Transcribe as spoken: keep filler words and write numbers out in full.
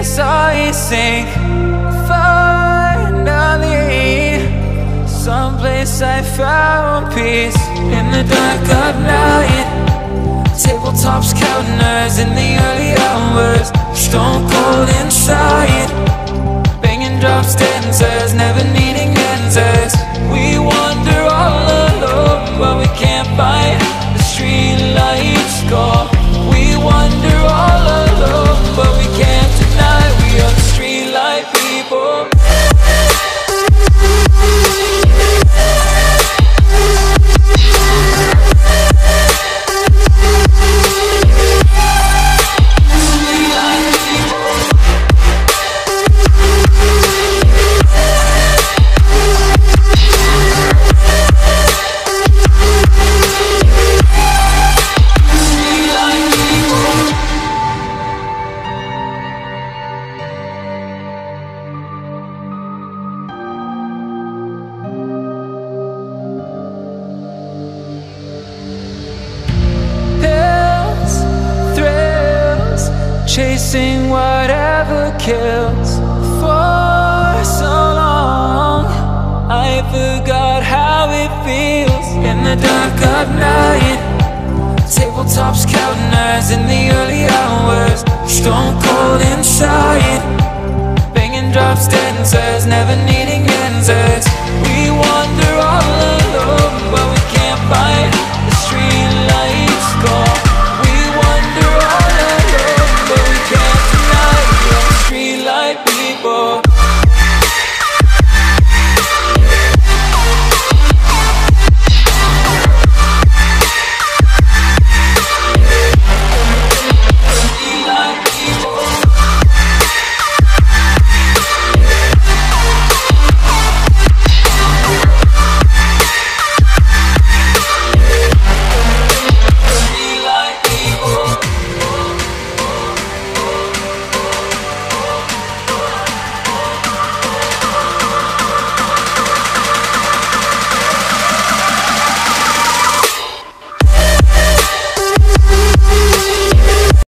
saw you sink. Finally, someplace I found peace. In the dark of night, tabletops counting nerves in the early hours. Stone cold inside, banging drops, dancers, never needing answers. We wander all alone, but we can't find the streetlight's call. We wander all alone, but we can't deny we are the streetlight people. Chasing whatever kills. For so long I forgot how it feels. In the dark of night,